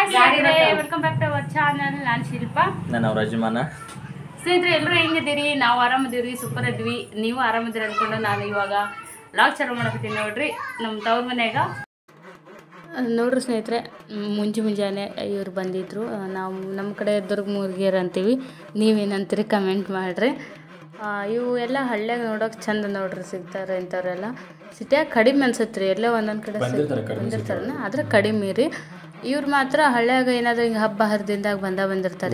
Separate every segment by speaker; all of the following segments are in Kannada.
Speaker 1: Welcome back to our channel. ನಾನು ಶಿಲ್ಪಾ,
Speaker 2: ನಾನು ಅವ್ರ ಯಜಮಾನ.
Speaker 1: ಸ್ನೇಹಿತರೆ ಎಲ್ಲರೂ ಹೆಂಗಿದ್ದೀರಿ? ನಾವು ಆರಾಮದಿವ್ರಿ, ಸೂಪರ್ ಇದ್ವಿ. ನೀವು ಆರಾಮದಿರಿ ಅಂದ್ಕೊಂಡು ನಾನು ಇವಾಗ ಲಾಗ್ ಚಾಲು ಮಾಡಕತ್ತೀನಿ ನೋಡ್ರಿ. ನಮ್ಮ ತವ್ರ ಮನೆಯಾಗ ನೋಡ್ರಿ ಸ್ನೇಹಿತರೆ, ಮುಂಜಾನೆ ಇವ್ರು ಬಂದಿದ್ರು. ನಾವು ನಮ್ಮ ಕಡೆ ದುರ್ಗ ಮುರ್ಗಿಯರ್ ಅಂತೀವಿ, ನೀವೇನಂತೀರಿ ಕಮೆಂಟ್ ಮಾಡಿರಿ. ಇವು ಎಲ್ಲ ಹಳ್ಳಿಯಾಗ ನೋಡೋಕೆ ಚಂದ ನೋಡ್ರಿ, ಸಿಗ್ತಾರೆ ಇಂಥವ್ರೆಲ್ಲ. ಸಿಟಿಯಾಗ ಕಡಿಮೆ ಅನ್ಸತ್ತೆ ರೀ, ಎಲ್ಲೋ ಒಂದೊಂದು ಕಡೆ ಬಂದಿರ್ತಾರನ, ಆದರೆ ಕಡಿಮೆ ರೀ. ಇವ್ರು ಮಾತ್ರ ಹಳ್ಳಿಯಾಗ ಏನಾದರೂ ಹಿಂಗೆ ಹಬ್ಬ ಹರಿದಿಂದಾಗ ಬಂದಿರ್ತಾರೆ.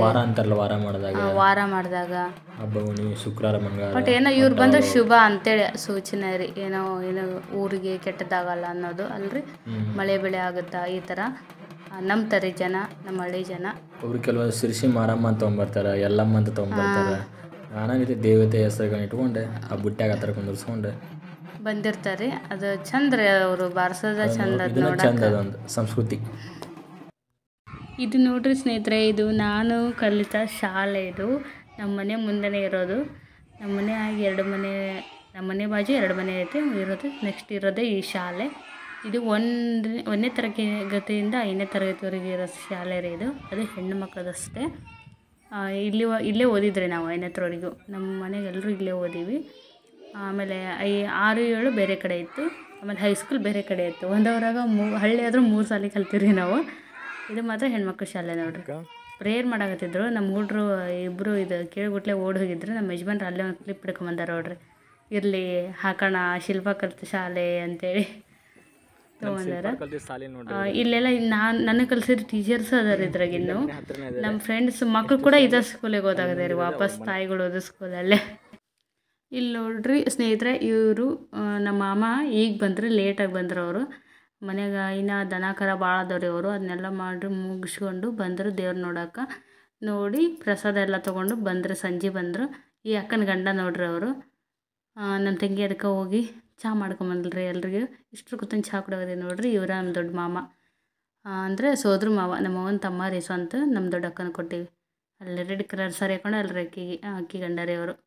Speaker 1: ವಾರ ಮಾಡಿದಾಗ
Speaker 2: ಹಬ್ಬ ಶುಕ್ರವಾರ ಮಂಗಳವಾರ,
Speaker 1: ಬಟ್ ಏನೋ ಇವ್ರು ಬಂದು ಶುಭ ಅಂತೇಳಿ ಸೂಚನೆ ರೀ. ಏನೋ ಊರಿಗೆ ಕೆಟ್ಟದಾಗಲ್ಲ ಅನ್ನೋದು ಅಲ್ರಿ. ಮಳೆ ಬೆಳೆ ಆಗುತ್ತಾ ಈ ಥರ ನಂಬ್ತಾರೆ ಜನ, ನಮ್ಮ ಹಳ್ಳಿ ಜನ.
Speaker 2: ಒಬ್ರು ಕೆಲವು ಸಿರ್ಸಿ ಮಾರಮ್ಮ ಅಂತ ತೊಗೊಂಬರ್ತಾರೆ, ಎಲ್ಲಮ್ಮ ಅಂತ ತೊಗೊಂಬರ್ತಾರೆ. ನಾನಾ ರೀತಿ ದೇವತೆ ಹೆಸರುಗಳನ್ನ ಇಟ್ಕೊಂಡೆ ಆ ಬುಟ್ಟ್ಯಾಗ ಆ ಥರ ಕುಂದಿರ್ಸ್ಕೊಂಡು
Speaker 1: ಬಂದಿರ್ತಾರೆ. ಅದು ಚಂದ ರೀ, ಅವರು ಬಾರಿಸೋದ ಚಂದ,
Speaker 2: ಚಂದ ಅದೊಂದು ಸಂಸ್ಕೃತಿ.
Speaker 1: ಇದು ನೋಡ್ರಿ ಸ್ನೇಹಿತರೆ, ಇದು ನಾನು ಕಲಿತ ಶಾಲೆ. ಇದು ನಮ್ಮ ಮನೆ ಮುಂದೆನೇ ಇರೋದು. ನಮ್ಮ ಮನೆ ಬಾಜು 2 ಮನೆ ಐತೆ ಇರೋದು. ನೆಕ್ಸ್ಟ್ ಇರೋದೇ ಈ ಶಾಲೆ. ಇದು ಒಂದನೇ ತರಗತಿಯಿಂದ 5ನೇ ತರಗತಿವರೆಗೆ ಇರೋ ಶಾಲೆ ರೀ ಇದು. ಅದು ಹೆಣ್ಣು ಮಕ್ಕಳದಷ್ಟೇ. ಇಲ್ಲೇ ಓದಿದ್ರಿ ನಾವು 5ನೇ ತರವರೆಗೂ. ನಮ್ಮ ಮನೆಗೆ ಎಲ್ಲರೂ ಇಲ್ಲೇ ಓದೀವಿ. ಆಮೇಲೆ 6, 7 ಬೇರೆ ಕಡೆ ಇತ್ತು. ಆಮೇಲೆ ಹೈಸ್ಕೂಲ್ ಬೇರೆ ಕಡೆ ಇತ್ತು. ಒಂದವರಾಗ ಹಳ್ಳಿ ಆದರೂ 3 ಸಾಲಿ ಕಲ್ತೀವಿ ನಾವು. ಇದು ಮಾತ್ರ ಹೆಣ್ಮಕ್ಳು ಶಾಲೆ ನೋಡ್ರಿ. ಪ್ರೇಯರ್ ಮಾಡಾಕತ್ತಿದ್ರು ನಮ್ಮ ಹುಡ್ರು ಇಬ್ಬರು. ಇದು ಕೇಳ್ಬಿಟ್ಲೆ ಓಡಿ ಹೋಗಿದ್ರು. ನಮ್ಮ ಯಜಮಾನ್ರು ಅಲ್ಲೇ ಒಂದು ಕ್ಲಿಪ್ ಹಿಡ್ಕೊಂಬಂದಾರ ನೋಡ್ರಿ. ಇರಲಿ ಹಾಕೋಣ ಶಿಲ್ಪ ಕಲಿತ ಶಾಲೆ ಅಂತೇಳಿ ತೊಗೊಂಡಾರ. ಇಲ್ಲೆಲ್ಲ ನನಗೆ ಕಲಿಸಿದ ಟೀಚರ್ಸ್ ಅದಾರ ಇದ್ರಾಗ. ಇನ್ನು ನಮ್ಮ ಫ್ರೆಂಡ್ಸ್ ಮಕ್ಕಳು ಕೂಡ ಇದೇ ಸ್ಕೂಲಿಗೆ ಓದಾಗದೆ ರೀ, ವಾಪಸ್ ತಾಯಿಗಳು ಓದೋ ಸ್ಕೂಲಲ್ಲೇ. ಇಲ್ಲಿ ನೋಡ್ರಿ ಸ್ನೇಹಿತರೆ, ಇವರು ನಮ್ಮ ಮಾಮ ಈಗ ಬಂದ್ರೆ, ಲೇಟಾಗಿ ಬಂದರು ಅವರು. ಮನೆಗೆ ಇನ್ನು ದನ ಕರ ಭಾಳ ಅದಾವ್ರಿ. ಅವರು ಅದನ್ನೆಲ್ಲ ಮಾಡಿ ಮುಗಿಸ್ಕೊಂಡು ಬಂದರು ದೇವ್ರು ನೋಡೋಕೆ. ನೋಡಿ ಪ್ರಸಾದ ಎಲ್ಲ ತೊಗೊಂಡು ಬಂದರು. ಸಂಜೆ ಬಂದರು. ಈ ಅಕ್ಕನ ಗಂಡ ನೋಡ್ರಿ ಅವರು. ನಮ್ಮ ತಂಗಿ ಅದಕ್ಕೆ ಹೋಗಿ ಚಹಾ ಮಾಡ್ಕೊಂಬಂದ್ರಿ ಎಲ್ರಿಗೂ. ಇಷ್ಟರು ಕೂತಂದು ಚಹಾ ಕೊಡೋದೆ ನೋಡ್ರಿ. ಇವರ ನಮ್ಮ ದೊಡ್ಡ ಮಾಮ ಅಂದರೆ ಸೋದ್ರ ಮಾವ, ನಮ್ಮ ಅವನ ತಮ್ಮ ರೀ ಸ್ವಂತ. ನಮ್ಮ ದೊಡ್ಡ ಅಕ್ಕನ ಕೊಟ್ಟಿವಿ. ಅಲ್ಲಿ ರೆಡ್ ಕಲರ್ ಸಾರಿ ಹಾಕೊಂಡು ಅಲ್ಲರಿ ಅಕ್ಕಿ ಗಂಡ ರೀ ಅವರು.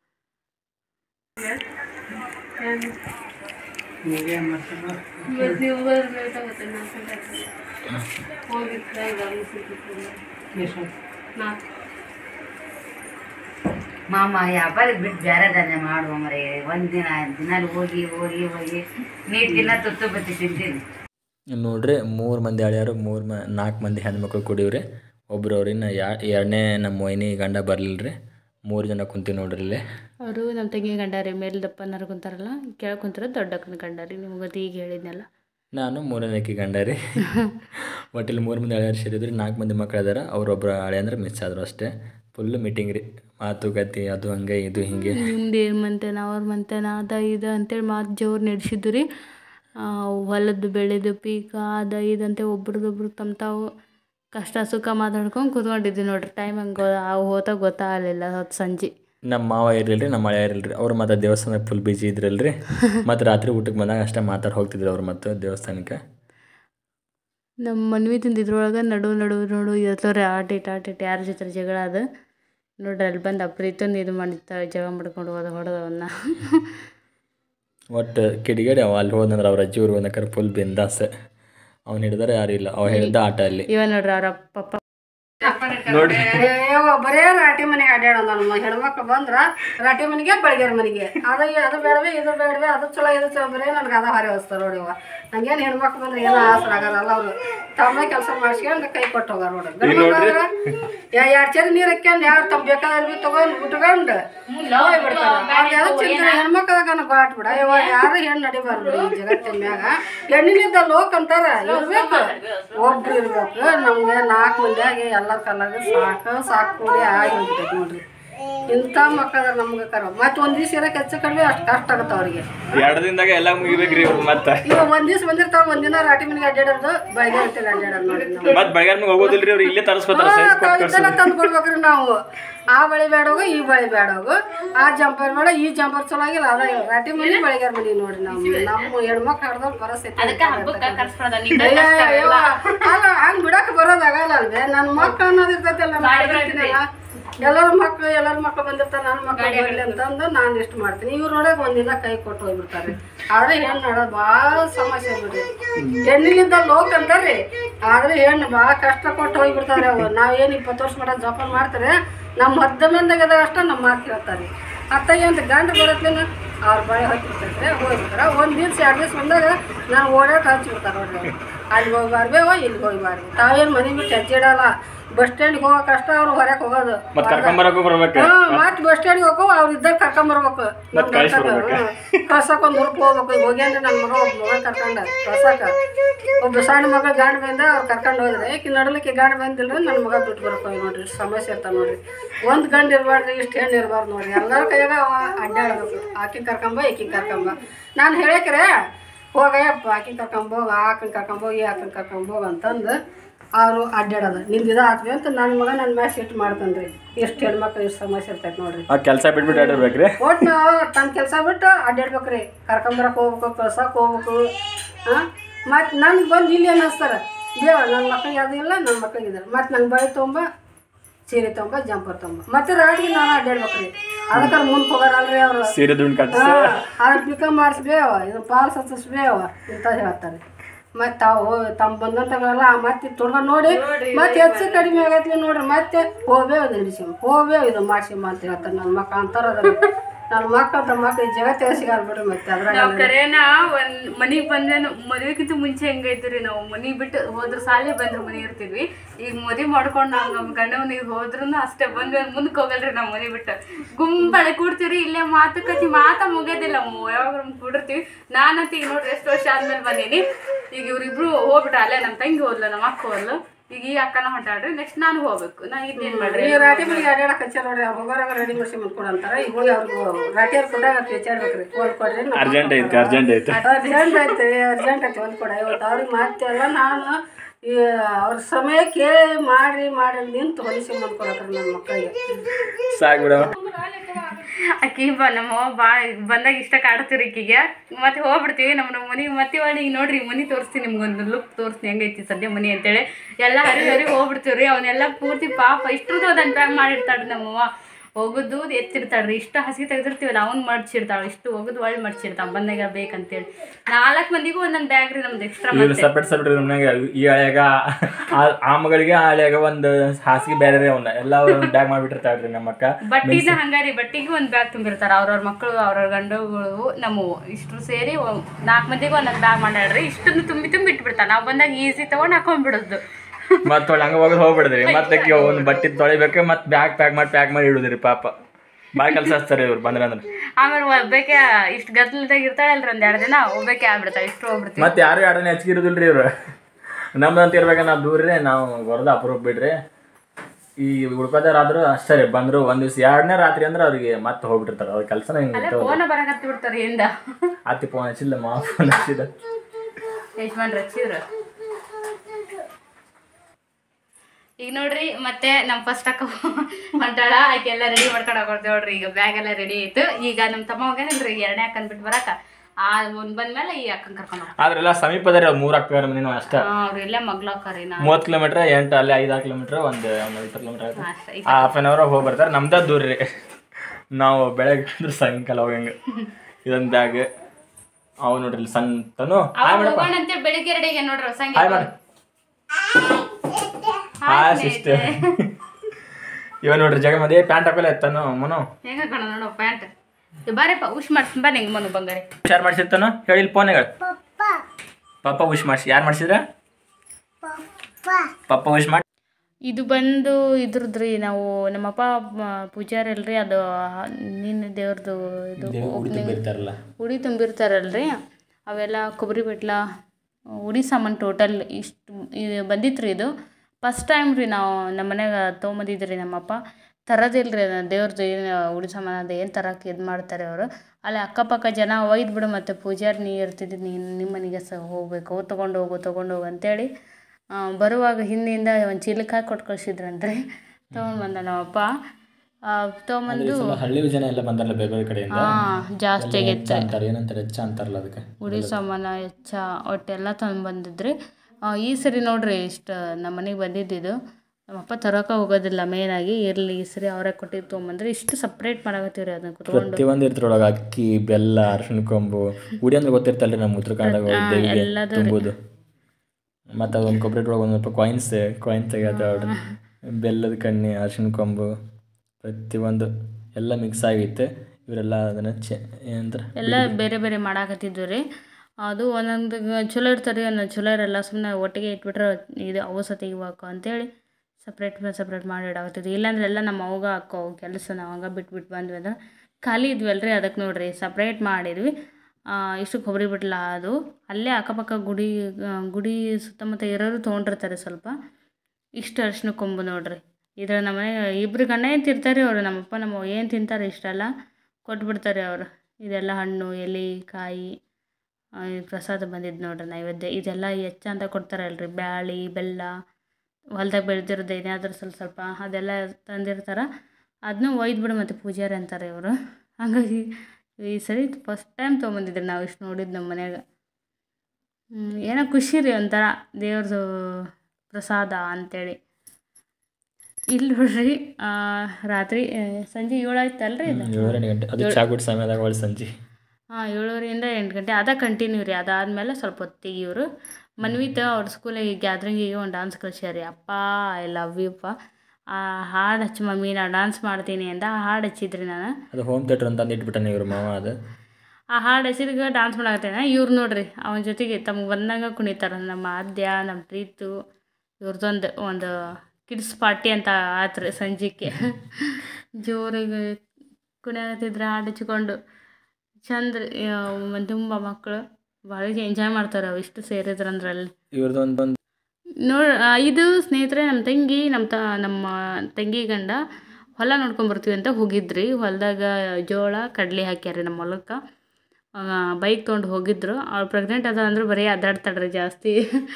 Speaker 3: ಮಾಮ ವ್ಯಾಪಾರ ಬಿಟ್ಟು ಬೇರೆ ದಾನೆ ಮಾಡುವ ಮರೆ. ದಿನ ಹೋಗಿ ನೀಟಿಲ್ಲ ತುತ್ತು ಬತ್ತಿ ತಿಂತೀನಿ
Speaker 2: ನೋಡ್ರಿ. 3 ಮಂದಿ ಹಳ್ಯಾರು, 4 ಮಂದಿ ಹೆಣ್ಮಕ್ಳು ಕುಡಿವ್ರಿ. ಒಬ್ರು ಅವ್ರು ಇನ್ನು 2ನೇ ನಮ್ಮ ವೈನಿ ಗಂಡ ಬರಲಿಲ್ಲ ರೀ. 3 ಜನ ಕುಂತೀವಿ ನೋಡ್ರಿ ಇಲ್ಲಿ. ಅವರು
Speaker 1: ನಮ್ಮ ತಂಗಿ ಗಂಡ ರೀ. ಮೇಲೆ ದಪ್ಪನಾರು ಕುಂತಾರಲ್ಲ, ಕೆಳಗೆ ಕುಂತಾರ ದೊಡ್ಡಕ್ಕನ ಗಂಡ ರೀ. ನಿಮ್ಗೆ ಈಗ ಹೇಳಿದ್ನಲ್ಲ, ನಾನು
Speaker 2: 3ನೇಕಿ ಗಂಡ ರೀ. ಒಟ್ಟಿಲ್ಲಿ 3 ಮಂದಿ ಹಳೆಯರು ಸೇರಿದ್ರಿ. 4 ಮಂದಿ ಮಕ್ಳು ಇದಾರೆ. ಅವ್ರೊಬ್ಬರು ಹಳೆ ಅಂದ್ರೆ ಮಿಸ್ ಆದರು ಅಷ್ಟೇ. ಫುಲ್ಲು ಮೀಟಿಂಗ್ ರೀ, ಮಾತುಕತೆ, ಅದು ಹಂಗೆ ಇದು ಹಿಂಗೆ.
Speaker 1: ನಿಮ್ದು ಏನು ಮಂತೇನ ಅವ್ರ ಮಂತೇನ ಅದ ಇದು ಅಂತೇಳಿ ಮಾತು ಜೋರು ನಡೆಸಿದ್ದು ರೀ. ಹೊಲದ್ದು ಬೆಳೆದು ಪೀಕ ಅದ ಇದಂತೆ ಒಬ್ರದೊಬ್ರು ತಾವು ಕಷ್ಟ ಸುಖ ಮಾತಾಡ್ಕೊಂಡು ಕೂತ್ಕೊಂಡಿದ್ವಿ ನೋಡ್ರಿ. ಟೈಮ್ ಹಂಗೆ ಹೋತ ಗೊತ್ತಾಗಲಿಲ್ಲ. ಹೊತ್ತು ಸಂಜೆ
Speaker 2: ನಮ್ಮ ಮಾವ ಇರಲಿಲ್ಲ ರೀ, ನಮ್ಮ ಹಳೆ ಇರಲಿಲ್ಲ ರೀ. ಅವ್ರು ಮತ್ತು ದೇವಸ್ಥಾನಕ್ಕೆ ಫುಲ್ ಬಿಜಿ ಇದ್ರಲ್ಲ ರೀ. ಮತ್ತು ರಾತ್ರಿ ಊಟಕ್ಕೆ ಬಂದಾಗ ಅಷ್ಟೇ ಮಾತಾಡಿ ಹೋಗ್ತಿದ್ರು ಅವ್ರು ಮತ್ತು ದೇವಸ್ಥಾನಕ್ಕೆ.
Speaker 1: ನಮ್ಮ ಮನ್ವಿ ತಿಂದಿದ್ರೊಳಗೆ ನಡು ಇರ್ತವ್ರಿ ಆಟಿಟ್ ಯಾರ ಜೊತೆ ಜಗಳ ಅದು ನೋಡ್ರಿ. ಅಲ್ಲಿ ಬಂದು ಅಪ್ರೀತಂದು ಇದು ಮಾಡಿರ್ತಾವೆ, ಜಗಳ ಮಾಡ್ಕೊಂಡು ಹೊಡೆದವನ್ನ.
Speaker 2: ಒಟ್ಟು ಕಿಡಿಗೇಡಿ ಅವ. ಅಲ್ಲಿ ಹೋದಂದ್ರೆ ಅವ್ರ ಅಜ್ಜಿ ಊರು ಹೋದಕ್ಕಾರ ಫುಲ್ ಬಿಂದಾಸ್. ಅವ್ನು ಹಿಡಿದಾರೆ ಯಾರು ಇಲ್ಲ. ಅವ ಹೇಳಿದ್ದ ಆಟ ಅಲ್ಲಿ.
Speaker 1: ಇವ ನೋಡ್ರಿ ಅವ್ರ ಪಪ್ಪ
Speaker 2: ನೋಡಿ,
Speaker 4: ಬರೇ ರಾಟಿ ಮನೆಗೆ ಅಡ್ಡಾಡೋದು. ನಮ್ಮ ಹೆಣ್ಮಕ್ಳು ಬಂದ್ರ ರಾಟಿ ಮನೆಗೆ ಬೆಳಗ್ಯಾರ ಮನೆಗೆ ಅದು ಬೇಡವೆ ಇದು ಬೇಡವೆ, ಅದು ಚಲೋ ಇದು ಚಲೋ, ಬರೇ ನನಗೆ ಅದ ಹಾರಿ ಹೊಸ್ತಾರೆ ನೋಡಿ. ಇವ ನಂಗೇನು ಹೆಣ್ಮಕ್ಳು ಬಂದ್ರೆ ಏನೋ ಆಸರ ಆಗಲ್ಲ. ಅವರು ತಮ್ಮ ಕೆಲಸ ಮಾಡಿಸ್ಕೊಂಡು ಕೈ ಕೊಟ್ಟು ಹೋಗಾರ ನೋಡ್ರಿ. ಗಂಡು ಮಕ್ಳು 2 ಚರಿ ನೀರು ಹಾಕ್ಯಂಡು ಯಾರು ತಮ್ಮ ಬೇಕಾದ್ರೆ ತಗೊಂಡು ಬಿಟ್ಕೊಂಡು ಹೋಗ್ಬಿಡ್ತಾರೆ. ಯಾವ್ದು ಚಿಂತೆ ಹೆಣ್ಮಕ್ಳಾಗ ಬಾಟ್ ಬಿಡ. ಇವಾಗ ಯಾರು ಹೆಣ್ಣು ನಡಿಬಾರ್ದು ಈ ಜಗತ್ತಿನ ಮ್ಯಾಗ. ಹೆಣ್ಣಿನಿಂದ ಲೋಕ್ ಅಂತಾರ, ಇರ್ಬೇಕು, ಒಬ್ರು ಇರ್ಬೇಕು. ನಮ್ಗೆ 4 ಮಂದಿಯಾಗಿ ಎಲ್ಲ ಕಲ್ಲಾಗ ಸಾಕು ಕೂಡಿ ಆಗಿ ಹೋಗ್ಬಿಟ್ಟೈತಿ ನೋಡ್ರಿ. ಇಂಥ ಮಕ್ಕಳ ನಮ್ಗೆ ಕರ ಮತ್ತೆ ಒಂದ್ ದಿವ್ಸ ಇರಕ್ಕೆ ಹೆಚ್ಚು ಕಡಿಮೆ ಅಷ್ಟು ಕಷ್ಟ ಆಗುತ್ತೆ ಅವ್ರಿಗೆ.
Speaker 2: 2 ದಿನದಾಗ ಎಲ್ಲ ಮುಗಿಬೇಕ್ರಿ ಇವ್ರು. ಮತ್ತೆ
Speaker 4: ಇವಾಗ ಒಂದ್ ದಿವ್ಸ ಬಂದಿರ್ತಾವ, ಒಂದಿನ ರಾಟಿ ಮನೆಗೆ ಅಡ್ಡಾಡೋದು, ಬೆಳಗ್ಗೆ ಹೊಟ್ಟೆಗೆ ಅಡ್ಡಾಡೋದು ನೋಡಿ.
Speaker 2: ಮತ್ತೆ ಬೆಳಗ್ಗೆ ಹೋಗೋದಿಲ್ರಿ ಅವ್ರು, ಇಲ್ಲೇ ತರಿಸ್ಕೊತಾರೆ.
Speaker 4: ತಂದು ಕೊಡ್ಬೇಕ್ರಿ ನಾವು. ಆ ಬಳಿ ಬೇಡೋಗು, ಈ ಬಳಿ ಬೇಡೋಗು, ಆ ಜಂಪರ್ ಬೇಡ, ಈ ಜಂಪರ್ ಚಲೋ ಆಗಿಲ್ಲ. ಅದ ರಾಟಿ ಮನೆ ಬೆಳಗ್ಯಾರ ಮನೆ ನೋಡ್ರಿ. ನಮ್ಮ ಹೆಣ್ಮಕ್ಳು ಹಾಡ್ದವ್ರು ಬರೋಸೈತಿ. ಅಲ್ಲ ಹಂಗ್ ಬಿಡಕ್ ಬರೋದಾಗಲ್ಲ ಅಲ್ವೇ. ನನ್ನ ಮಕ್ಳು ಅನ್ನೋದು ಇರ್ತೈತಲ್ಲ, ಎಲ್ಲರ ಮಕ್ಳು ಬಂದಿರ್ತಾರೆ, ನನ್ನ ಮಕ್ಳು ಬರಲಿ ಅಂತಂದು ನಾನು ಇಷ್ಟು ಮಾಡ್ತೀನಿ. ಇವ್ರು ನೋಡೋಕೆ ಒಂದಿನ ಕೈ ಕೊಟ್ಟು ಹೋಗ್ಬಿಡ್ತಾರೆ. ಆದರೆ ಹೆಣ್ಣು ನೋಡೋದು ಭಾಳ ಸಮಸ್ಯೆ ಬಿಡ್ರಿ. ಹೆಣ್ಣಿನಿಂದ ಲೋಕ ಅಂತಾರೆ, ಆದರೆ ಹೆಣ್ಣು ಭಾಳ ಕಷ್ಟ ಕೊಟ್ಟು ಹೋಗ್ಬಿಡ್ತಾರೆ. ಅವು ನಾವೇನು 20 ವರ್ಷ ಮಾಡೋದು ಜೋಪಾನ ಮಾಡ್ತಾರೆ, ನಮ್ಮ ಮಧ್ಯಮಂದಾಗ ಅಷ್ಟೇ ನಮ್ಮ ಮಾತು ಕೇಳ್ತಾರೆ. ಅತ್ತಾಗಿ ಅಂತ ಗಂಡು ಬರೋತ್ಲೇನ ಅವ್ರ ಬಳೆ ಹಚ್ಚಿಬಿಡ್ತಾರೆ, ಹೋಗ್ಬಿಡ್ತಾರೆ. ಒಂದು ದಿವ್ಸ 2 ದಿವ್ಸ ಬಂದಾಗ ನಾನು ಓಡಾಟ ಹಚ್ಚಿಬಿಡ್ತಾರೆ ನೋಡ್ರಿ. ಅಲ್ಲಿಗೆ ಹೋಗ್ಬಾರ್ಬೇವ ಇಲ್ಲಿಗೆ ಹೋಗ್ಬಾರ್ದು. ತಾವೇನು ಮನೆ ಬಿಟ್ಟು ಹೆಜ್ಜೆ ಇಡಲ್ಲ. ಬಸ್ ಸ್ಟ್ಯಾಂಡ್ಗೆ ಹೋಗೋ ಕಷ್ಟ ಅವ್ರು ಹೊರಗೆ ಹೋಗೋದು. ಮತ್ತೆ ಬಸ್ ಸ್ಟ್ಯಾಂಡ್ಗೆ ಹೋಗೋ ಅವ್ರು ಇದ್ದಾಗ ಕರ್ಕೊಂಬರ್ಬೇಕು. ಕಳ್ಸಕ್ಕೆ 1 ರೂಪಾಯಿ ಹೋಗ್ಬೇಕು. ಹೋಗ್ಯಾನ್ರಿ ನನ್ನ ಮಗ ಒಬ್ಬ ಮಗ ಕರ್ಕೊಂಡು ಕಳ್ಸಕ್ಕೆ. ಒಬ್ಬ ಸಣ್ಣ ಮಗ ಗಾಡಿ ಬಂದ ಅವ್ರು ಕರ್ಕೊಂಡು ಹೋದ್ರೆ ಈಕಿ ನಡಲಿಕ್ಕೆ ಗಾಡಿ ಬಂದಿಲ್ಲ ನನ್ನ ಮಗ ಬಿಟ್ಟು ಬರ್ಬೇಕು ನೋಡ್ರಿ. ಸಮಸ್ಯೆ ಇರ್ತಾವೆ ನೋಡ್ರಿ. ಒಂದು ಗಂಡು ಇರಬಾರ್ದು, ಇಷ್ಟು ಹೆಣ್ಣು ಇರಬಾರ್ದು ನೋಡ್ರಿ. ಎಲ್ಲರ ಕೈಯಾಗ ಅಡ್ಡಾಡ್ಬೇಕು. ಆಕಿನ ಕರ್ಕೊಂಬ ಈಕಿನ ಕರ್ಕೊಂಬ. ನಾನು ಹೇಳಕ್ರೆ ಹೋಗಯ್ಯಪ್ಪ ಆಕಿನ ಕರ್ಕೊಂಬೋಗ, ಆಕನ ಕರ್ಕೊಂಬೋಗಿ ಆಕನ ಕರ್ಕೊಂಬೋಗ ಅಂತಂದು ಅವರು ಅಡ್ಡಾಡೋದು. ನಿಮ್ದು ಇದಾತ್ವಿ ಅಂತ ನನ್ನ ಮಗ ನನ್ನ ಮ್ಯಾಚ್ ಇಟ್ಟು ಮಾಡ್ತಾನೆ ರೀ. ಎಷ್ಟು ಹೆಣ್ಮಕ್ಳು ಎಷ್ಟು ಸಮಸ್ಯೆ ಇರ್ತೈತೆ ನೋಡ್ರಿ.
Speaker 2: ಕೆಲಸ ಬಿಟ್ಬಿಟ್ಟು ಅಡ್ಡಾಡ್ಬೇಕ್ರಿ.
Speaker 4: ಒಟ್ಟು ನಾವು ತನ್ನ ಕೆಲಸ ಬಿಟ್ಟು ಅಡ್ಡಾಡ್ಬೇಕು ರೀ. ಕರ್ಕೊಂಬರಕ್ಕೆ ಹೋಗ್ಬೇಕು, ಕಳ್ಸಕ್ಕೆ ಹೋಗ್ಬೇಕು. ಮತ್ತು ನನಗೆ ಬಂದು ಇಲ್ಲಿ ಏನು ಹಚ್ತಾರೆ, ಬೇವ ನನ್ನ ಮಕ್ಳಿಗೆ ಅದು ಇಲ್ಲ, ನನ್ನ ಮಕ್ಳಿಗೆ ಇದ್ದಾರೆ. ಮತ್ತು ನಂಗೆ ಬಳೆ ತೊಗೊಂಬ, ಸೀರೆ ತೊಗೊಂಬ, ಜಂಪರ್ ತೊಗೊಂಬ. ಮತ್ತೆ ರಾಟಿಗೆ ನಾನು ಅಡ್ಡಾಡ್ಬೇಕು ರೀ. ಅದಕ್ಕೆ ಮುಂದೆ ಹೋಗಾರಲ್ರಿ ಅವರು.
Speaker 2: ಸೀರೆ ದುಡ್ಡು ಕಟ್ಟಿ
Speaker 4: ಅದಕ್ಕೆ ಪಿಕಪ್ ಮಾಡಿಸ್ಬೇವ, ಇದು ಪಾಲ್ಸ್ ಹಚ್ಚಿಸ್ಬೇವ ಅಂತ ಹೇಳ್ತಾರೆ. ಮತ್ತು ಅವು ತಮ್ಮ ಬಂದಂಥವೆಲ್ಲ ಮತ್ತೆ ತೊಗೊಂಡು ನೋಡಿ ಮತ್ತೆ ಹೆಚ್ಚು ಕಡಿಮೆ ಆಗೈತಿ ನೋಡ್ರಿ. ಮತ್ತೆ ಹೋಗ್ಬೇವ ನಡೆಸಿಮ್ಮ, ಹೋಗ್ಬೇವ ಇದು ಮಾಡಿಸಿಮ್ಮ ಅಂತ ಹೇಳ್ತಾರೆ ನನ್ನ ಮಕ್ಕಳು ಅಂತಾರ. ನನ್ನ ಮಕ್ಕಳು ಜಗತ್ತಿಗೆ ಸಿಗಾಲ್ಬಿಡ್ರಿ. ಮತ್ತೆ ಅದ್ರಾಗ
Speaker 1: ಕರೇನಾ ಒಂದು ಮನೆಗೆ ಬಂದ್ರೆ ಮದುವೆಗಿಂತ ಮುಂಚೆ ಹೆಂಗೈತಿ ರೀ, ನಾವು ಮನೆ ಬಿಟ್ಟು ಹೋದ್ರೆ ಸಾಲೆ ಬಂದ್ರೆ ಮನೆ ಇರ್ತಿದ್ವಿ. ಈಗ ಮದುವೆ ಮಾಡ್ಕೊಂಡು ನಾವು ನಮ್ಮ ಗಂಡ ಮನೆಗೆ ಹೋದ್ರೂ ಅಷ್ಟೇ ಬಂದು ಮುಂದಕ್ಕೆ ಹೋಗಲ್ರಿ. ನಾವು ಮನೆ ಬಿಟ್ಟು ಗುಂಬಳೆ ಕೂಡ್ತೀವಿ. ಇಲ್ಲೇ ಮಾತುಕತೆ ಮುಗಿಯೋದಿಲ್ಲ. ಯಾವಾಗ ಕೂಡಿರ್ತೀವಿ. ನಾನಂತ ಈಗ ನೋಡ್ರಿ ಎಷ್ಟು ವರ್ಷ ಆದ್ಮೇಲೆ ಬಂದೀನಿ. ಈಗ ಇವ್ರಿಬ್ರು ಹೋಗ್ಬಿಟ್ರೆ ಅಲ್ಲೇ ನಮ್ಮ ತಂಗಿ ಹೋದ್ಲ, ನಮ್ಮ ಅಕ್ಕ ಹೋದ್ಲು. ಈಗ ಈ ಅಕ್ಕನ ಹೊಂಟಾಡ್ರಿ. ನೆಕ್ಸ್ಟ್ ನಾನು ಹೋಗ್ಬೇಕು. ನಾ ಇದೇನ್ ಮಾಡ್ರಿ
Speaker 4: ಈ ರಾಟಿ ಮನೆಗೆ ಅಡ್ಡಾಡಕ್ಕೆ ಹಚ್ಚಾರ ನೋಡ್ರಿ. ಹೋಗೋರಾಗ ರೆಡಿ ಮಾಡಿಸಿ ಮುಂದ್ಕೊಡು ಅಂತಾರೆ. ಈಗ ಹೋಗಿ ಅವ್ರಿಗೆ ರಾಟಿಯವ್ರು ಕೊಟ್ಟಾಗ ವಿಚಾರ್ಬೇಕ್ರಿ. ಕೊಡ್ರಿ
Speaker 2: ಅರ್ಜೆಂಟ್ ಐತಿ
Speaker 4: ಅರ್ಜೆಂಟ್ ಐತಿ ಒಂದು ಕೊಡ. ಇವತ್ತು ಅವ್ರಿಗೆ ಮಾತೆಲ್ಲ ನಾನು ಈ ಅವ್ರ ಸಮಯ ಕೇಳಿ ಮಾಡಿ ನಿಂತು ಹೊಲಿಸಿ ಮುಂದ್ಕೊಡತ್ರಿ ನನ್ನ ಮಕ್ಕಳಿಗೆ.
Speaker 2: ಸಾಕು ಬಿಡವ.
Speaker 1: ಅಕ್ಕಿ ನಮ್ಮ ಭಾಳ ಬಂದಾಗ ಇಷ್ಟ ಕಾಡ್ತೀವಿ ಈಕಿಗೆ. ಮತ್ತೆ ಹೋಗ್ಬಿಡ್ತೀವಿ ನಮ್ಮ ಮನೆಗೆ. ಮತ್ತೆ ಒಳ್ಳೆ ಈಗ ನೋಡ್ರಿ ಮನೆ ತೋರಿಸ್ತೀನಿ ನಿಮ್ಗೊಂದು ಲುಕ್ ತೋರಿಸ್ತೀನಿ ಹೆಂಗೈತಿ ಸದ್ಯ ಮನೆ ಅಂತೇಳಿ. ಎಲ್ಲ ಹರಿ ಹೋಗ್ಬಿಡ್ತೀವಿ ರೀ. ಅವನ್ನೆಲ್ಲ ಪೂರ್ತಿ ಪಾಪ ಇಷ್ಟರದ್ದು ಅದನ್ನು ಬ್ಯಾಗ್ ಮಾಡಿರ್ತಾಳ್ರಿ ನಮ್ಮವ್ವ. ಹೋಗೋದು ಎತ್ತಿರ್ತಾಳ್ರಿ. ಇಷ್ಟು ಹಸಿ ತೆಗೆದಿರ್ತೀವಲ್ಲ ಅವ್ನು ಮಡ್ಚಿರ್ತಾಳೆ. ಇಷ್ಟು ಹೋಗೋದು ಒಳ್ಳೆ ಮಡ್ಚಿರ್ತಾವೆ ಬಂದಾಗ ಬೇಕಂತೇಳಿ. 4 ಮಂದಿಗೂ ಒಂದೊಂದು ಬ್ಯಾಗ್ ರೀ ನಮ್ದು ಎಕ್ಸ್ಟ್ರಾ.
Speaker 2: ಸಪ್ರೇಟ್ ನಮ್ನಾಗ ಈ ಹಳೆಯಾಗ ಆ ಮಗಳಿಗೆ ಆ ಹಳೆಯಾಗ ಒಂದು ಹಾಸಿಗೆ ಬೇರೆ ಅವನ್ನ ಎಲ್ಲ ಬ್ಯಾಗ್ ಮಾಡಿಬಿಟ್ಟಿರ್ತಾಳ್ರಿ ನಮ್ಮ ಅಕ್ಕ.
Speaker 1: ಬಟ್ಟಿನ ಹಂಗಾರಿ ಬಟ್ಟಿಗೆ ಒಂದು ಬ್ಯಾಗ್ ತುಂಬಿರ್ತಾರೆ. ಅವ್ರವ್ರ ಮಕ್ಕಳು ಅವ್ರವ್ರ ಗಂಡುಗಳು ನಮ್ಮ ಇಷ್ಟು ಸೇರಿ 4 ಮಂದಿಗೂ ಒಂದೊಂದು ಬ್ಯಾಗ್ ಮಾಡ್ಯಾಡ್ರಿ. ಇಷ್ಟನ್ನು ತುಂಬಿ ಇಟ್ಬಿಡ್ತಾರೆ. ನಾವು ಬಂದಾಗ ಈಸಿ ತೊಗೊಂಡು ಹಾಕೊಂಡ್ಬಿಡೋದು.
Speaker 2: ಮತ್ತೆ ಹಂಗ ಹೋಗೋದು ಹೋಗ್ಬಿಡ್ದ್ರಿ. ಮತ್ತೆ ಒಂದು ಬಟ್ಟೆ ತೊಳಿಬೇಕು, ಮತ್ತೆ ಬ್ಯಾಗ್ ಪ್ಯಾಕ್ ಮಾಡಿ ಇಡುದ್ರಿ. ಪಾಪ ಭಾಳ ಕೆಲಸ ಹಚ್ತಾರೆ ಇವ್ರು ಬಂದ್ರೆ.
Speaker 1: ಆಮೇಲೆ ಒಬ್ಬಾಕೆ ಇಷ್ಟು ಗದ್ದಲದಾಗ ಇರ್ತಾಳಲ್ರಿ, 1-2 ದಿನ ಒಬ್ಬಾಕೆ ಆಗ್ಬಿಡ್ತಾಳೆ. ಇಷ್ಟು ಹೋಗ್ಬಿಡ್ತೀವಿ.
Speaker 2: ಮತ್ತೆ ಯಾರು ಎರಡನೇ ಹಚ್ಕಿರೋದಿಲ್ರಿ ಇವ್ರು. ನಮ್ದಂತ ಇರ್ಬೇಕ ನಾವು ದೂರ ರೀ. ನಾವು ಹೊರದು ಅಪ್ರೂಪ್ ಬಿಡ್ರಿ. ಈ ಉಳ್ಕೋದಾರಾದ್ರೂ ಅಷ್ಟೇ ರೀ. ಬಂದ್ರು ಒಂದ್ ದಿವ್ಸ 2ನೇ ರಾತ್ರಿ ಅಂದ್ರೆ ಅವ್ರಿಗೆ ಮತ್ತೆ ಹೋಗ್ಬಿಟ್ಟಿರ್ತಾರೆ. ಅವ್ರ ಕೆಲಸನ ಹಿಂಗೆ
Speaker 1: ಫೋನ್ ಬರಕತ್ತಿ ಬಿಡ್ತಾರೆ ಹಿಂದ.
Speaker 2: ಅತ್ತಿ ಫೋನ್ ಹಚ್ಚಿಲ್ಲ, ಮಾವ ಫೋನ್ ಹಚ್ಚಿದ,
Speaker 1: ಯಜಮಾನ್ರು ಹಚ್ಚಿದ್ರು. ಈಗ ನೋಡ್ರಿ ಮತ್ತೆ ನಮ್ಮ ಫಸ್ಟ್ ಅಕ್ಕ ಹೊಂಟಾಳ. ಆಕೆ ಎಲ್ಲ ರೆಡಿ ಮಾಡ್ಕೊಂಡು ಹೋಗ್ಕೊಡ್ತೇವೆ ನೋಡ್ರಿ. ಈಗ ಬ್ಯಾಗ್ ಎಲ್ಲ ರೆಡಿ ಆಯ್ತು. ಈಗ ನಮ್ಮ ತಮ್ಮ ಹೋಗ್ಯಾನಲ್ರಿ 2ನೇ ಅಕ್ಕನ್ ಬಿಟ್ಟು ಬರಕ. ಒಂದ್ ಬಂದ್ಮೇಲೆ ಈ ಅಕ್ಕನ್ ಕರ್ಕೊಂಡು
Speaker 2: ಆದ್ರೆಲ್ಲ ಸಮೀಪ ಅದ ರೀ. 3 ಅಕ್ಕ ಮನೇನು ಅಷ್ಟೇ.
Speaker 1: ಅವ್ರು ಇಲ್ಲೇ ಮಗ್ಳು ಅಕ್ಕರಿ.
Speaker 2: 30 ಕಿಲೋಮೀಟರ್ 8 ಅಲ್ಲಿ 5 ಕಿಲೋಮೀಟರ್ ಒಂದು 20 ಕಿಲೋಮೀಟರ್ ಆಗುತ್ತೆ. ಹಾಫ್ ಆನ್ ಅವರ್ ಹೋಗಿ ಬರ್ತಾರೆ. ನಮ್ದ ದೂರ ರೀ. ನಾವು ಬೆಳಗ್ಗೆ ಅಂದ್ರೆ ಸಾಯಂಕಾಲ ಹೋಗಂಗೆ. ಇದೊಂದು ಬ್ಯಾಗ್ ಅವು ನೋಡ್ರಿ ಸಣ್ಣನು
Speaker 1: ಅಂತೇಳಿ ಬೆಳಿಗ್ಗೆ ರೆಡಿ ಆಗಿ ನೋಡ್ರಿ.
Speaker 2: ಸಿಸ್ಟರ್ ಇವ ನೋಡ್ರಿ ಜಗ ಮದೇ ಪ್ಯಾಂಟ್ ಹಾಕಲ್ಲ ಎತ್ತಾನು ಮನು
Speaker 1: ಹೆಂಗ ಕಣ ನೋಡು ಪ್ಯಾಂಟ್. ಬಾರಪ್ಪ ಉಶ್ ಮಾಡ್ತೀನಿ ಬಾ ನಿಂಗೆ ಮನು ಬಂಗಾರೆ.
Speaker 2: ಯಾರು ಮಾಡ್ಸಿರ್ತಾನು ಹೇಳಿಲ್ಲ ಫೋನ್ಗಳು. ಪಪ್ಪ ಉಶ್ ಮಾಡಿಸಿ. ಯಾರು ಮಾಡಿಸಿದ್ರ? ಪಪ್ಪ ಉಶ್ ಮಾಡಿ.
Speaker 1: ಇದು ಬಂದು ಇದ್ರದ್ರಿ. ನಾವು ನಮ್ಮಪ್ಪ ಪೂಜಾರಿ ಅಲ್ರಿ. ಅದು ನಿನ್ನ ದೇವ್ರದ್ದು ಇದು ಉಡಿ ತುಂಬಿರ್ತಾರಲ್ರಿ. ಅವೆಲ್ಲ ಕೊಬ್ಬರಿ ಬೆಟ್ಲ ಉಡಿ ಸಾಮಾನು ಟೋಟಲ್ ಇಷ್ಟು ಇದು ಬಂದಿತ್ತು ರೀ. ಇದು ಫಸ್ಟ್ ಟೈಮ್ ರೀ ನಾವು ನಮ್ಮ ಮನ್ಯಾಗ ತೊಗೊಂಬಂದಿದ್ರಿ. ನಮ್ಮಪ್ಪ ತರೋದಿಲ್ಲ ರೀ ದೇವ್ರದ್ದು ಏನು ಉಡಿ ಸಾಮಾನು ಅದು ಏನು ತರಕ್ಕೆ ಇದು ಮಾಡ್ತಾರೆ ಅವರು. ಅಲ್ಲಿ ಅಕ್ಕಪಕ್ಕ ಜನ ಒಯ್ದು ಬಿಡು ಮತ್ತು ಪೂಜಾರಿ ನೀ ಇರ್ತಿದ್ದು ನೀನು ನಿಮ್ಮ ಮನೆಗೆ ಹೋಗ್ಬೇಕು ತೊಗೊಂಡು ಹೋಗು ಅಂತೇಳಿ ಬರುವಾಗ ಹಿಂದಿಂದ ಒಂದು ಚೀಲಕ್ಕೆ ಹಾಕಿ ಕೊಟ್ಟು ಕಳಿಸಿದ್ರಂತ್ರಿ. ತೊಗೊಂಡು ಬಂದ ನಮ್ಮಪ್ಪ. ತೊಗೊಂಬಂದು
Speaker 2: ಹಳ್ಳಿ ಜನ ಎಲ್ಲ ಬಂದಾರಲ್ಲ ಬೇರೆ ಬೇರೆ ಕಡೆಯಿಂದ.
Speaker 1: ಜಾಸ್ತಿ ಆಗೈತೆ
Speaker 2: ಏನಂತಾರೆ ಹೆಚ್ಚ ಅಂತಾರಲ್ಲ ಅದಕ್ಕೆ.
Speaker 1: ಉಡಿ ಸಾಮಾನು ಹೆಚ್ಚ ಒಟ್ಟೆಲ್ಲ ತಂದು ಬಂದಿದ್ರಿ. ಈ ಸರಿ ನೋಡ್ರಿ ಇಷ್ಟು ನಮ್ಮ ಮನೆಗೆ ಬಂದಿದ್ದು ನಮ್ಮಪ್ಪ ತರೋಕೆ ಹೋಗೋದಿಲ್ಲ ಮೇನಾಗಿ, ಇರಲಿ ಸರಿ ಅವರೇ ಕೊಟ್ಟಿದ್ದು ತೊಗೊಂಬಂದ್ರೆ ಇಷ್ಟು ಸಪ್ರೇಟ್ ಮಾಡಾಕತ್ತೀವಿ ರೀ ಅದನ್ನು ಕುತ್ಕೊಂಡು.
Speaker 2: ಪ್ರತಿಯೊಂದು ಇರ್ತಿರೊಳಗೆ ಅಕ್ಕಿ ಬೆಲ್ಲ ಅರ್ಶಿಣ ಕೊಂಬು ಉಡಿ ಅಂದ್ರೆ ಗೊತ್ತಿರ್ತಲ್ರಿ ನಮ್ಮ ಉತ್ತರ ಕನ್ನಡ ದೇವಿಗೆ ತುಂಬೋದು. ಮತ್ತು ಅದೊಂದು ಕೊಬ್ಬರಿ ಒಳಗೆ ಒಂದು ರೂಪಾಯಿ ಕಾಯಿನ್ಸ್ ತೆಗಿತಾವ್ರಿ. ಬೆಲ್ಲದ ಕಣ್ಣಿ ಅರ್ಶಿಣ ಕೊಂಬು ಪ್ರತಿಯೊಂದು ಎಲ್ಲ ಮಿಕ್ಸ್ ಆಗೈತೆ. ಇವರೆಲ್ಲ ಅದನ್ನು ಏನಂದ್ರೆ
Speaker 1: ಎಲ್ಲ ಬೇರೆ ಬೇರೆ ಮಾಡಾಕತ್ತಿದ್ದು ರೀ. ಅದು ಒಂದೊಂದು ಚಲೋ ಇರ್ತಾರೆ, ಒಂದೊಂದು ಚಲೋ ಇರಲ್ಲ. ಸುಮ್ಮನೆ ಒಟ್ಟಿಗೆ ಇಟ್ಬಿಟ್ರೆ ಇದು ಅವು ಸತಿ ಇವಾಕು ಅಂತೇಳಿ ಸಪ್ರೇಟ್ ಮಾಡಿ ಇಡಾಕತ್ತಿದ್ವಿ. ಇಲ್ಲಾಂದ್ರೆ ಎಲ್ಲ ನಮ್ಮ ಅವ್ಗ ಹಾಕೋ ಕೆಲಸ ನಾವು ಹಂಗೆ ಬಿಟ್ಬಿಟ್ಟು ಬಂದ್ವಿ ಅಂದ್ರೆ ಖಾಲಿ ಇದ್ವಲ್ಲ ರೀ, ಅದಕ್ಕೆ ನೋಡಿರಿ ಸಪ್ರೇಟ್ ಮಾಡಿದ್ವಿ. ಇಷ್ಟು ಕೊಬ್ಬರಿ ಬಿಟ್ಲ ಅದು ಅಲ್ಲೇ ಅಕ್ಕಪಕ್ಕ ಗುಡಿ ಸುತ್ತಮುತ್ತ ಇರೋರು ತೊಗೊಂಡಿರ್ತಾರೆ ಸ್ವಲ್ಪ. ಇಷ್ಟು ಅರಿಶಿನ ಕೊಂಬು ನೋಡ್ರಿ. ಇದ್ರ ನಮ್ಮನೆ ಇಬ್ರು ಗಂಡ ಏನು ತಿಂತಾರೆ ಅವರು, ನಮ್ಮಪ್ಪ ನಮ್ಮ ಏನು ತಿಂತಾರೆ ಇಷ್ಟೆಲ್ಲ ಕೊಟ್ಬಿಡ್ತಾರೆ ಅವರು. ಇದೆಲ್ಲ ಹಣ್ಣು ಎಲೆ ಕಾಯಿ ಪ್ರಸಾದ ಬಂದಿದ್ದು ನೋಡ್ರಿ ನೈವೇದ್ಯ. ಇದೆಲ್ಲ ಹೆಚ್ಚ ಅಂತ ಕೊಡ್ತಾರಲ್ರಿ, ಬ್ಯಾಳಿ ಬೆಲ್ಲ ಹೊಲ್ದಾಗ ಬೆಳೆದಿರೋದು ಏನಾದರೂ ಸ್ವಲ್ಪ ಅದೆಲ್ಲ ತಂದಿರ್ತಾರೆ. ಅದನ್ನೂ ಒಯ್ದು ಮತ್ತು ಪೂಜಾರಿ ಅಂತಾರೆ ಇವರು. ಹಾಗಾಗಿ ಈ ಸರಿ ಫಸ್ಟ್ ಟೈಮ್ ತೊಗೊಂಬಂದಿದ್ರಿ ನಾವು ಇಷ್ಟು ನೋಡಿದ್ದು ನಮ್ಮ ಮನ್ಯಾಗ. ಏನೋ ಖುಷಿ ರೀ, ಒಂಥರ ದೇವ್ರದ್ದು ಪ್ರಸಾದ ಅಂಥೇಳಿ. ಇಲ್ಲಿ ನೋಡ್ರಿ ರಾತ್ರಿ ಸಂಜೆ 7 ಆಯ್ತಲ್ರಿ,
Speaker 2: 7 ಗಂಟೆ ಅದು ಚಾ ಕುಡಿ ಸಮಯದಾಗ ಒಳ್ಳೆ ಸಂಜೆ
Speaker 1: 7:30 8 ಗಂಟೆ ಅದ ಕಂಟಿನ್ಯೂ ರೀ. ಅದಾದಮೇಲೆ ಸ್ವಲ್ಪ ಹೊತ್ತಿಗೆ ಇವರು ಮನ್ವಿತ ಅವ್ರ ಸ್ಕೂಲಿಗೆ ಗ್ಯಾದ್ರಿಂಗಿಗೆ ಒಂದು ಡಾನ್ಸ್ ಕಳ್ಸ್ಯಾರಿ. ಅಪ್ಪ ಐ ಲವ್ ಯು ಅಪ್ಪ, ಆ ಹಾಡು ಹಚ್ಚಿ ಮಮ್ಮಿ ನಾ ಡಾನ್ಸ್ ಮಾಡ್ತೀನಿ ಅಂತ ಆ ಹಾಡು ಹಚ್ಚಿದ್ರಿ. ನಾನು
Speaker 2: ಅದು ಹೋಮ್ ಥಿಯೇಟ್ರ್ ಅಂತ ಇಟ್ಬಿಟ್ಟಾನೆ ಇವ್ರ ಮಾವ. ಅದು
Speaker 1: ಆ ಹಾಡು ಹಚ್ಚಿದಾಗ ಡಾನ್ಸ್ ಮಾಡಾಕತ್ತೇನೆ. ಇವ್ರು ನೋಡ್ರಿ ಅವನ ಜೊತೆಗೆ ತಮ್ಗೆ ಬಂದಂಗೆ ಕುಣಿತಾರೆ. ನಮ್ಮ ಆದ್ಯ ನಮ್ಮ ಪ್ರೀತು ಒಂದು ಕಿಡ್ಸ್ ಪಾರ್ಟಿ ಅಂತ ಆತ್ರಿ ಸಂಜೆಗೆ. ಜೋರಿಗೆ ಕುಣಿಯಾಕತ್ತಿದ್ರೆ ಹಾಡು ಹಚ್ಕೊಂಡು ಚಂದ ತುಂಬ ಮಕ್ಕಳು ಭಾಳ ಎಂಜಾಯ್ ಮಾಡ್ತಾರೆ ಅವು ಇಷ್ಟು ಸೇರಿದ್ರಂದ್ರೆ ಅಲ್ಲಿ.
Speaker 2: ಇವ್ರದ್ದು
Speaker 1: ಇದು ಸ್ನೇಹಿತರೆ ನಮ್ಮ ತಂಗಿ ಗಂಡ ಹೊಲ ನೋಡ್ಕೊಂಬರ್ತೀವಿ ಅಂತ ಹೋಗಿದ್ರಿ. ಹೊಲದಾಗ ಜೋಳ ಕಡ್ಲೆ ಹಾಕ್ಯಾರಿ ನಮ್ಮ ಹೊಲಕ್ಕೆ. ಬೈಕ್ ತೊಗೊಂಡು ಹೋಗಿದ್ರು. ಅವ್ಳು ಪ್ರೆಗ್ನೆಂಟ್ ಅದ ಅಂದ್ರೆ ಬರೀ ಅದಾಡ್ತಾಳ್ರಿ ಜಾಸ್ತಿ.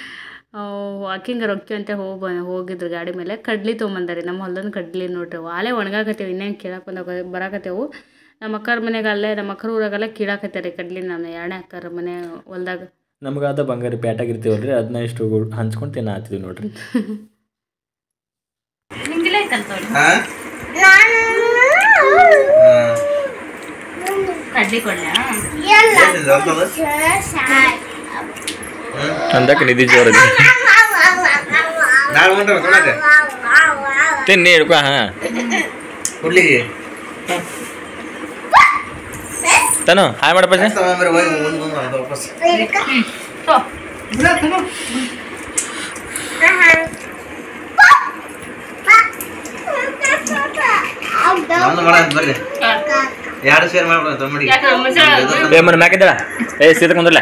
Speaker 1: ವಾಕಿಂಗ್ ರೊಕ್ಕಿ ಅಂತ ಹೋಗಿದ್ರು ಗಾಡಿ ಮೇಲೆ. ಕಡ್ಲಿ ತೊಗೊಂಬಂದಾರಿ ನಮ್ಮ ಹೊಲ್ದಂದು ಕಡ್ಲಿ ನೋಡ್ರಿ. ಅಲ್ಲೇ ಒಣಗಾಕತ್ತೇವೆ, ಇನ್ನೇನು ಕೀಳಾಕ ಬರಾಕತ್ತೇವು. ನಮ್ಮ ಅಕ್ಕರ ಮನೆಗೆ ಅಲ್ಲೇ ನಮ್ಮ ಅಕ್ಕರ ಊರಾಗೆಲ್ಲ ಕೀಳಾಕತ್ತಾರೆ ಕಡ್ಲಿ. ನಾನು 2ನೇ ಅಕ್ಕರ ಮನೆ ಹೊಲ್ದಾಗ
Speaker 2: ನಮ್ಗಾದ ಬಂಗಾರಿ ಪ್ಯಾಟಾಗಿರ್ತೀವಲ್ರಿ, ಅದನ್ನ ಇಷ್ಟು ಹಂಚ್ಕೊಂಡು ತಿನ್ನಾತೀವಿ ನೋಡ್ರಿ.
Speaker 1: ಕಡ್ಲಿ ಕೊಡ್ಲ
Speaker 2: ಅಂದಕ್ಕೆ ನಿಧಿ ಜೋರ ತಿನ್ನಿ ಹಿಡ್ಕೊ. ತನು ಹಾಯ್ ಮಾಡಪ್ಪ. ಮ್ಯಾಕಿದ್ದಾಳ ಸೀತ ಕುಂದ್ರಲ್ಲ.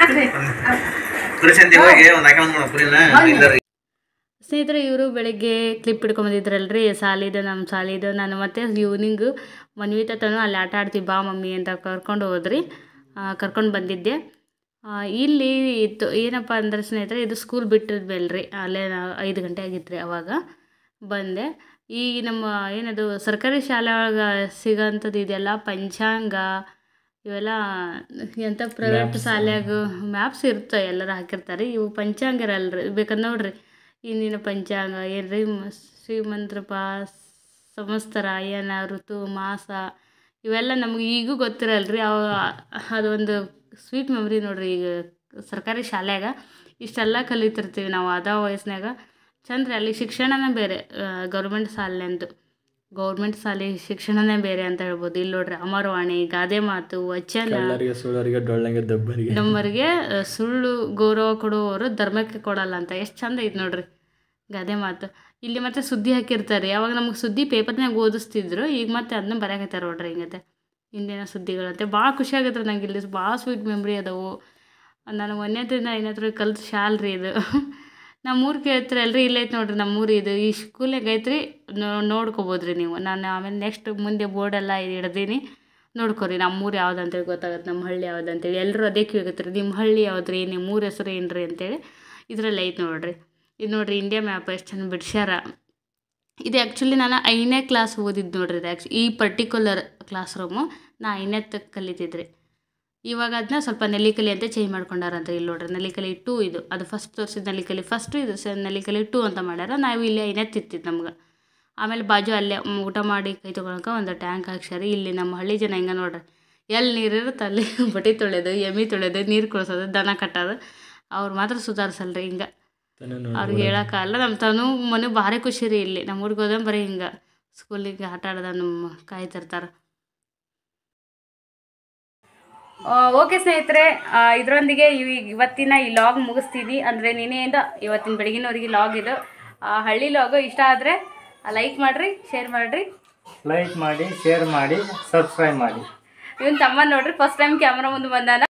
Speaker 1: ಸ್ನೇಹಿತರೆ ಇವರು ಬೆಳಿಗ್ಗೆ ಕ್ಲಿಪ್ ಹಿಡ್ಕೊಂಬಂದಿದ್ರಲ್ರಿ ನಮ್ಮ ಸಾಲಿದು. ನಾನು ಮತ್ತೆ ಈವ್ನಿಂಗು ಮನ್ವಿತನು ಅಲ್ಲಿ ಆಟ ಆಡ್ತೀವಿ ಬಾ ಮಮ್ಮಿ ಅಂತ ಕರ್ಕೊಂಡು ಬಂದಿದ್ದೆ. ಇಲ್ಲಿ ಇತ್ತು ಏನಪ್ಪ ಅಂದ್ರೆ ಸ್ನೇಹಿತರೆ, ಇದು ಸ್ಕೂಲ್ ಬಿಟ್ಟಿದ್ಮೇಲೆ ಅಲ್ಲೇ 5 ಗಂಟೆ ಆಗಿತ್ತು ರೀ. ಅವಾಗ ಬಂದೆ. ಈ ನಮ್ಮ ಏನದು ಸರ್ಕಾರಿ ಶಾಲೆ ಒಳಗೆ ಸಿಗೋಂಥದ್ದು ಇದೆಲ್ಲ ಪಂಚಾಂಗ ಇವೆಲ್ಲ ಎಂಥ ಪ್ರೈವೇಟ್ ಶಾಲ್ಯಾಗ ಮ್ಯಾಪ್ಸ್ ಇರ್ತವೆ, ಎಲ್ಲರೂ ಹಾಕಿರ್ತಾರೆ. ಇವು ಪಂಚಾಂಗ ಇರಲ್ರಿ, ಬೇಕಾದ್ರೆ ನೋಡ್ರಿ ಇಂದಿನ ಪಂಚಾಂಗ ಏನ್ರಿ ಶ್ರೀಮಂತ್ರಪ ಸಂವತ್ಸರ ಏನ ಋತು ಮಾಸ ಇವೆಲ್ಲ ನಮ್ಗೆ ಈಗೂ ಗೊತ್ತಿರಲ್ರಿ. ಅದೊಂದು ಸ್ವೀಟ್ ಮೆಮ್ರಿ ನೋಡ್ರಿ. ಈಗ ಸರ್ಕಾರಿ ಶಾಲ್ಯಾಗ ಇಷ್ಟೆಲ್ಲ ಕಲಿತಿರ್ತೀವಿ ನಾವು. ಅದ ವಯಸ್ಸಿನಾಗ ಚಂದ್ರಿ. ಅಲ್ಲಿ ಶಿಕ್ಷಣನೇ ಬೇರೆ, ಗೌರ್ಮೆಂಟ್ ಶಾಲೆ ಶಿಕ್ಷಣನೇ ಬೇರೆ ಅಂತ ಹೇಳ್ಬೋದು. ಇಲ್ಲಿ ನೋಡ್ರಿ ಅಮರವಾಣಿ, ಗಾದೆ ಮಾತು, ವಚನ, ನಮ್ಮರಿಗೆ ಸುಳ್ಳು ಗೌರವ ಕೊಡುವವರು ಧರ್ಮಕ್ಕೆ ಕೊಡಲ್ಲ ಅಂತ ಎಷ್ಟು ಚಂದ ಐತೆ ನೋಡ್ರಿ ಗಾದೆ ಮಾತು. ಇಲ್ಲಿ ಮತ್ತೆ ಸುದ್ದಿ ಹಾಕಿರ್ತಾರೆ. ಯಾವಾಗ ನಮಗೆ ಸುದ್ದಿ ಪೇಪರ್ನಾಗ ಓದಿಸ್ತಿದ್ರು, ಈಗ ಮತ್ತೆ ಅದನ್ನ ಬರೆಯಕತ್ತಾರೆ ನೋಡ್ರಿ. ಹಿಂಗತ್ತೆ ಇಂದಿನ ಸುದ್ದಿಗಳಂತೆ ಭಾಳ ಖುಷಿ ಆಗತ್ತೆ ರೀ ನಂಗೆ. ಇಲ್ಲಿ ಭಾಳ ಸ್ವೀಟ್ ಮೆಮ್ರಿ ಅದಾವು. ನಾನು 1ನೇದಿಂದ 5ನೇ ಕಲ್ತು ಶಾಲ್ರಿ ಇದು. ನಮ್ಮೂರು ಕೇಳ್ತೀರಲ್ರಿ, ಇಲ್ಲೈತೆ ನೋಡ್ರಿ ನಮ್ಮೂರು. ಇದು ಈ ಸ್ಕೂಲಿಗೆ ಐತ್ರಿ, ನೋಡ್ಕೊಬೋದ್ರಿ ನೀವು. ನಾನು ಆಮೇಲೆ ನೆಕ್ಸ್ಟ್ ಮುಂದೆ ಬೋರ್ಡೆಲ್ಲ ಹಿಡ್ದೀನಿ, ನೋಡ್ಕೊರಿ ನಮ್ಮೂರು ಯಾವ್ದು ಅಂತೇಳಿ ಗೊತ್ತಾಗತ್ತೆ, ನಮ್ಮ ಹಳ್ಳಿ ಯಾವ್ದು ಅಂತೇಳಿ. ಎಲ್ಲರೂ ಅದೇ ಕೇಳಕತ್ತೀರಿ, ನಿಮ್ಮ ಹಳ್ಳಿ ಯಾವ್ದು ರೀ, ನಿಮ್ಮ ಊರ ಹೆಸರು ಏನು ರೀ ಅಂತೇಳಿ. ಇದರಲ್ಲಿ ಐತೆ ನೋಡ್ರಿ. ಇದು ನೋಡ್ರಿ ಇಂಡಿಯಾ ಮ್ಯಾಪ್ ಎಷ್ಟು ಚಂದ ಬಿಡ್ಸ್ಯಾರ. ಇದು ಆ್ಯಕ್ಚುಲಿ ನಾನು 5ನೇ ಕ್ಲಾಸ್ ಓದಿದ್ದು ನೋಡ್ರಿ. ಇದು ಈ ಪರ್ಟಿಕ್ಯುಲರ್ ಕ್ಲಾಸ್ ರೂಮು ನಾ 5ನೇ ಕಲಿತಿದ್ರಿ. ಇವಾಗ ಅದನ್ನ ಸ್ವಲ್ಪ ನೆಲ್ಲಿಕಲಿ ಅಂತ ಚೇಂಜ್ ಮಾಡ್ಕೊಂಡಾರಂತ. ಇಲ್ಲಿ ನೋಡ್ರಿ ನೆಲ್ಲಿಕಲಿ 2 ಇದು, ಅದು ಫಸ್ಟ್ ತೋರಿಸಿದ ನೆಲ್ಲಿಕಲಿ ಫಸ್ಟು, ಇದು ನೆಲ್ಲಿಕಲಿ 2 ಅಂತ ಮಾಡ್ಯಾರ. ನಾವು ಇಲ್ಲಿ ಐನೇ ತಿತ್ತಿತ್ತು ನಮ್ಗೆ. ಆಮೇಲೆ ಬಾಜು ಅಲ್ಲೇ ಊಟ ಮಾಡಿ ಕೈ ತೊಗೊಳಕ್ಕೆ ಒಂದು ಟ್ಯಾಂಕ್ ಹಾಕ್ಸ್ಯಾರಿ. ಇಲ್ಲಿ ನಮ್ಮ ಹಳ್ಳಿ ಜನ ಹಿಂಗೆ ನೋಡ್ರಿ, ಎಲ್ಲಿ ನೀರು ಇರುತ್ತೆ ಅಲ್ಲಿ ಬಟ್ಟೆ ತೊಳೆಯೋದು, ಎಮ್ಮೆ ತೊಳೆಯೋದು, ನೀರು ಕುಡಿಸೋದು, ದನ ಕಟ್ಟೋದು. ಅವ್ರು ಮಾತ್ರ ಸುಧಾರಿಸಲ್ರಿ ಹಿಂಗೆ. ಅವ್ರಿಗೆ ಹೇಳೋಕ್ಕಲ್ಲ. ನಮ್ಮ ತನು ಮನೆ ಭಾರಿ ಖುಷಿ ರೀ. ಇಲ್ಲಿ ನಮ್ಮ ಊರಿಗೆ ಹೋದ ಬರೀ ಹಿಂಗೆ ಸ್ಕೂಲಿಗೆ ಆಟ ಆಡೋದ ನಮ್ಮ ಕಾಯ್ತಿರ್ತಾರೆ. ಓಕೆ ಸ್ನೇಹಿತರೆ, ಇದರೊಂದಿಗೆ ಇವತ್ತಿನ ಈ ಲಾಗ್ ಮುಗಿಸ್ತೀನಿ. ಅಂದರೆ ನಿನ್ನೆಯಿಂದ ಇವತ್ತಿನ ಬೆಳಗಿನವರೆಗೆ ಲಾಗ್ ಇದು. ಹಳ್ಳಿ ಲಾಗು ಇಷ್ಟ ಆದರೆ ಲೈಕ್ ಮಾಡಿರಿ, ಶೇರ್ ಮಾಡಿರಿ.
Speaker 2: ಲೈಕ್ ಮಾಡಿ, ಶೇರ್ ಮಾಡಿ, ಸಬ್ಸ್ಕ್ರೈಬ್ ಮಾಡಿ.
Speaker 1: ಇವನ್ ತಮ್ಮ ನೋಡ್ರಿ ಫಸ್ಟ್ ಟೈಮ್ ಕ್ಯಾಮ್ರಾ ಮುಂದೆ ಬಂದಾನ.